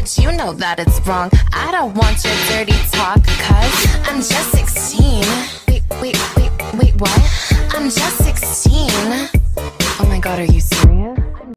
but you know that it's wrong. I don't want your dirty talk, cause I'm just 16. Wait, what? I'm just 16. Oh my god, are you serious?